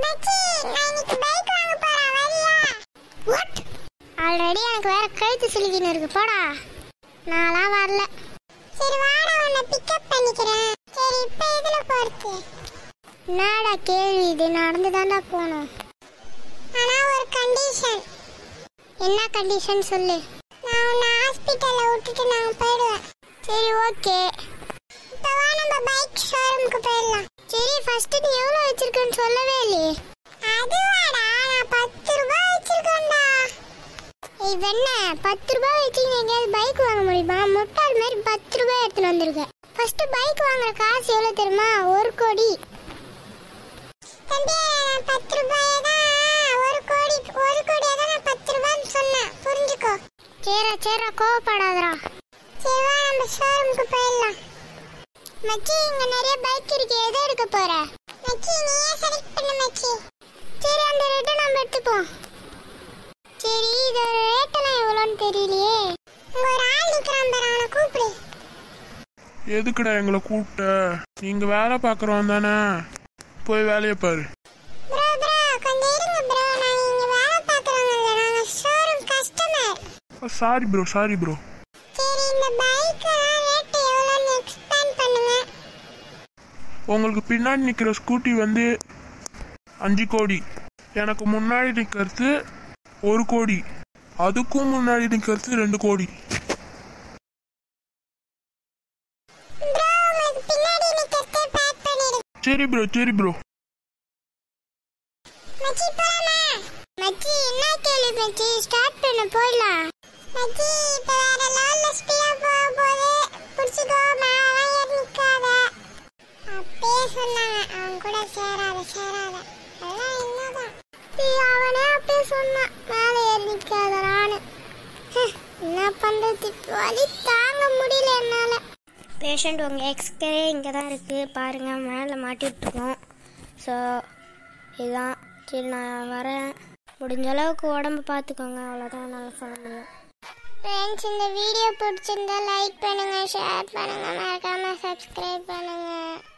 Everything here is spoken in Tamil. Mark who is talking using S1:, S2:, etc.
S1: மச்சி நான் இன்னைக்கு பைக் வாங்க போறேன் வரியா? வாட்? ஆல்ரெடி எனக்கு வேற கழுத்து சிலிக்கின்னு இருக்கு போடா. நான்லாம் வரல. சரி வாடா உன்னை பிக்கப் பண்ணிக்கிறேன். சரி இப்போ எதுல போறது? என்னடா கேள்வி இது? நடந்து தான்டா போகணும். ஆனா ஒரு கண்டிஷன். என்ன கண்டிஷன் சொல்லு. நான் உன்னை ஹாஸ்பிட்டல்ல விட்டுட்டு நான் போயிடுவேன். சரி ஓகே. இப்போ வா நம்ம பைக் ஷோரூமுக்கு போயிடலாம். சரி ஃபர்ஸ்ட் நீ எவ்வளோ வச்சிருக்கேன்னு சொல்லவே இல்லையே. அதுவாடா நான் 10 ரூபாய் வச்சிருக்கேன்டா. ஏய் வெண்ண 10 ரூபாய் வச்சு எங்கேயாவது பைக் வாங்க முடியுமா? முட்டாள் மாதிரி 10 ரூபாய் எடுத்துன்னு வந்திருக்கேன். ஃபர்ஸ்ட் பைக் வாங்குற காசு எவ்வளோ தெரியுமா? 1 கோடி. தம்பி 10 ரூபாய் தான் 1 கோடி. 1 கோடியா தான் நான் 10 ரூபாய்னு சொன்னேன். புரிஞ்சுக்கோ. சேரா கோவப்படாதடா. சரி வா நம்ம ஷோரூமுக்கு போயிடலாம். மச்சி இங்க நிறைய பைக் இருக்கு. எதை எடுக்க போற? மச்சி நீயே செலக்ட் பண்ணு மச்சி. சரி அந்த ரேட்டை நம்ம எடுத்துப்போம். சரி இதோட ரேட்டெல்லாம் எவ்வளோன்னு தெரியலையே. அங்க ஒரு ஆள் நிற்கிறான் பாரு, அவனை கூப்பிடு.
S2: எதுக்குடா எங்களை கூப்பிட்ட? நீங்க வேலை பார்க்குறோம் தானே, போய் வேலையை பாரு.
S1: ப்ரோ கொஞ்சம் இருங்க ப்ரோ, நாங்கள் இங்கே வேலை பார்க்குறோங்கல்ல, நாங்கள் ஷோரூம் கஸ்டமர்.
S2: Sorry bro.
S1: சரி இந்த பைக்கெல்லாம் ரேட்டு எவ்வளோன்னு எக்ஸ்பிளைன் பண்ணுங்க.
S2: உங்களுக்கு பின்னாடி நிற்கிற ஸ்கூட்டி வந்து 5 கோடி, எனக்கு முன்னாடி நிற்கிறது 1 கோடி, அதுக்கும் முன்னாடி நிற்கிறது 2 கோடி.
S1: ப்ரோ உங்களுக்கு பின்னாடி நிற்கிறதே பேக் பண்ணிடு.
S2: சரி ப்ரோ.
S1: மச்சி போலாமா? மச்சி என்ன கேள்வி மச்சி? ஸ்டார்ட் பண்ண போயிடலாம். மச்சி இப்போ வேற லெவல்ல ஸ்பீடா போகுது. புடிச்சுக்கோ, மேலே ஏறி நிற்காத. அப்பயே சொன்னாங்க அவன் கூட சேராத. அதெல்லாம் என்னதான் அவனே அப்படியே சொன்னான், மேலே ஏறி நிற்காதரான்னு. என்ன பண்ணுறது, வலி தாங்க முடியல என்னால். பேஷண்ட் உங்கள் எக்ஸ்ரே இங்கே தான் இருக்குது பாருங்கள், மேலே மாட்டிகிட்ருக்கோம். ஸோ இதுதான். சரி நான் வரேன். முடிஞ்ச அளவுக்கு உடம்பு பார்த்துக்கோங்க, அவ்வளோதான் என்னால் சொல்ல முடியும். ஃப்ரெண்ட்ஸ் இந்த வீடியோ பிடிச்சிருந்தா லைக் பண்ணுங்கள், ஷேர் பண்ணுங்கள், மறக்காமல் சப்ஸ்கிரைப் பண்ணுங்கள்.